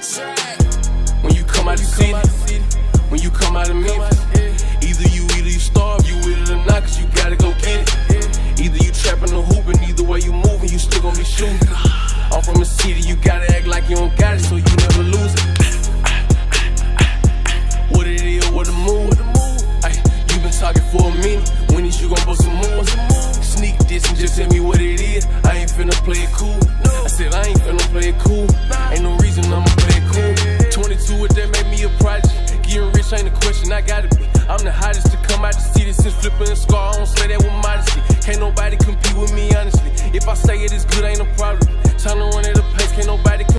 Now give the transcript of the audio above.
When you come out the city, when you come out of Memphis, either you starve, you with it or not, cause you gotta go get it. Either you trapping or hooping, either way you moving, you still gon' be shooting. I'm from a city, you gotta act like you don't got it, so